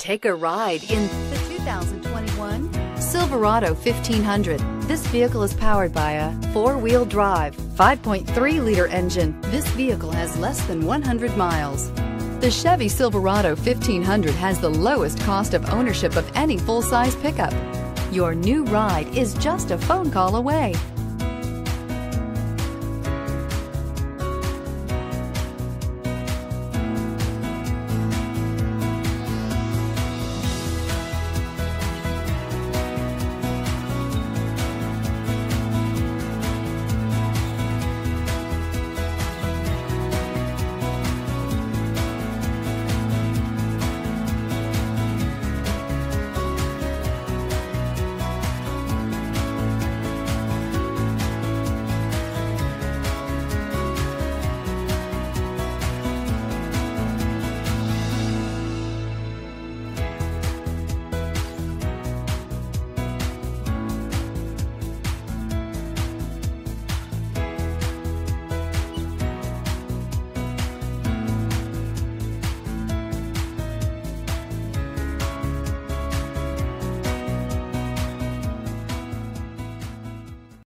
Take a ride in the 2021 Silverado 1500. This vehicle is powered by a four-wheel drive, 5.3-liter engine. This vehicle has less than 100 miles. The Chevy Silverado 1500 has the lowest cost of ownership of any full-size pickup. Your new ride is just a phone call away.